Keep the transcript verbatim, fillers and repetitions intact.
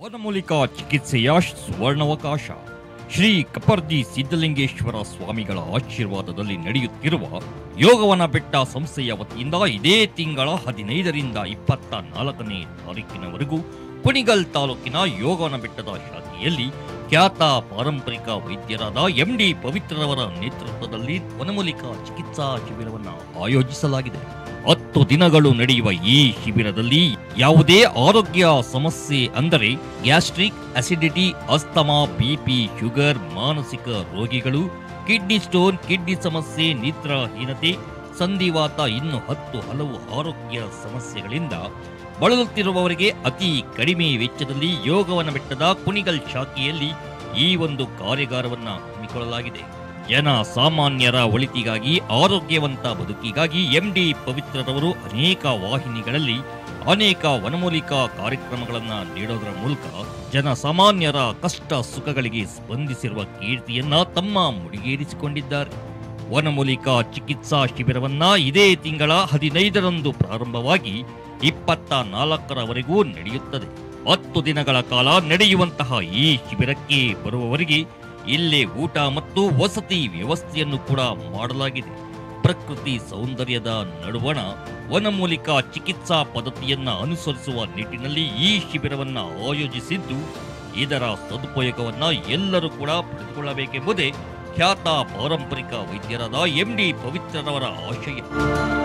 ವನಮೂಲಿಕಾ ಚಿಕಿತ್ಸೆಯ ಸುವರ್ಣಾವಕಾಶ. ಶ್ರೀ ಕಪರ್ದಿ ಸಿದ್ಧಲಿಂಗೇಶ್ವರ ಸ್ವಾಮಿಗಳ ಆಶೀರ್ವಾದದಲ್ಲಿ ನಡೆಯುತ್ತಿರುವ ಯೋಗವನ ಬೆಟ್ಟ ಸಂಸ್ಥೆಯ ವತಿಯಿಂದ ಇದೇ ತಿಂಗಳ ಹದಿನೈದರಿಂದ ಇಪ್ಪತ್ತ ನಾಲ್ಕನೇ ತಾರೀಕಿನವರೆಗೂ ಕುಣಿಗಲ್ ತಾಲೂಕಿನ ಯೋಗವನ ಬೆಟ್ಟದ ಶಾಖೆಯಲ್ಲಿ ಖ್ಯಾತ ಪಾರಂಪರಿಕ ವೈದ್ಯರಾದ ಎಂ ಡಿ ಪವಿತ್ರರವರ ನೇತೃತ್ವದಲ್ಲಿ ವನಮೂಲಿಕಾ ಚಿಕಿತ್ಸಾ ಶಿಬಿರವನ್ನು ಆಯೋಜಿಸಲಾಗಿದೆ. ಹತ್ತು ದಿನಗಳು ನಡೆಯುವ ಈ ಶಿಬಿರದಲ್ಲಿ ಯಾವುದೇ ಆರೋಗ್ಯ ಸಮಸ್ಯೆ ಅಂದರೆ gastric, acidity, asthma, BP, sugar, ಮಾನಸಿಕ ರೋಗಿಗಳು, ಕಿಡ್ನಿ ಸ್ಟೋನ್, ಕಿಡ್ನಿ ಸಮಸ್ಯೆ, ನಿದ್ರಾಹೀನತೆ, ಸಂಧಿವಾತ ಇನ್ನು ಹತ್ತು ಹಲವು ಆರೋಗ್ಯ ಸಮಸ್ಯೆಗಳಿಂದ ಬಳಲುತ್ತಿರುವವರಿಗೆ ಅತಿ ಕಡಿಮೆ ವೆಚ್ಚದಲ್ಲಿ ಯೋಗವನ ಬೆಟ್ಟದ ಕುಣಿಗಲ್ ಶಾಖೆಯಲ್ಲಿ ಈ ಒಂದು ಕಾರ್ಯಾಗಾರವನ್ನು ಹಮ್ಮಿಕೊಳ್ಳಲಾಗಿದೆ. ಜನ ಸಾಮಾನ್ಯರ ಒಳಿತಿಗಾಗಿ, ಆರೋಗ್ಯವಂತ ಬದುಕಿಗಾಗಿ ಎಂ ಡಿ ಪವಿತ್ರರವರು ಅನೇಕ ವಾಹಿನಿಗಳಲ್ಲಿ ಅನೇಕ ವನಮೂಲಿಕಾ ಕಾರ್ಯಕ್ರಮಗಳನ್ನು ನೀಡೋದರ ಮೂಲಕ ಜನ ಸಾಮಾನ್ಯರ ಕಷ್ಟ ಸುಖಗಳಿಗೆ ಸ್ಪಂದಿಸಿರುವ ಕೀರ್ತಿಯನ್ನ ತಮ್ಮ ಮುಡಿಗೇರಿಸಿಕೊಂಡಿದ್ದಾರೆ. ವನಮೂಲಿಕಾ ಚಿಕಿತ್ಸಾ ಶಿಬಿರವನ್ನ ಇದೇ ತಿಂಗಳ ಹದಿನೈದರಂದು ಪ್ರಾರಂಭವಾಗಿ ಇಪ್ಪತ್ತ ನಾಲ್ಕರವರೆಗೂ ನಡೆಯುತ್ತದೆ. ಹತ್ತು ದಿನಗಳ ಕಾಲ ನಡೆಯುವಂತಹ ಈ ಶಿಬಿರಕ್ಕೆ ಬರುವವರಿಗೆ ಇಲ್ಲೇ ಊಟ ಮತ್ತು ವಸತಿ ವ್ಯವಸ್ಥೆಯನ್ನು ಕೂಡ ಮಾಡಲಾಗಿದೆ. ಪ್ರಕೃತಿ ಸೌಂದರ್ಯದ ನಡುವಣ ವನಮೂಲಿಕಾ ಚಿಕಿತ್ಸಾ ಪದ್ಧತಿಯನ್ನ ಅನುಸರಿಸುವ ನಿಟ್ಟಿನಲ್ಲಿ ಈ ಶಿಬಿರವನ್ನ ಆಯೋಜಿಸಿದ್ದು, ಇದರ ಸದುಪಯೋಗವನ್ನ ಎಲ್ಲರೂ ಕೂಡ ಪಡೆದುಕೊಳ್ಳಬೇಕೆಂಬುದೇ ಖ್ಯಾತ ಪಾರಂಪರಿಕ ವೈದ್ಯರಾದ ಎಂ ಡಿ ಪವಿತ್ರರವರ ಆಶಯ.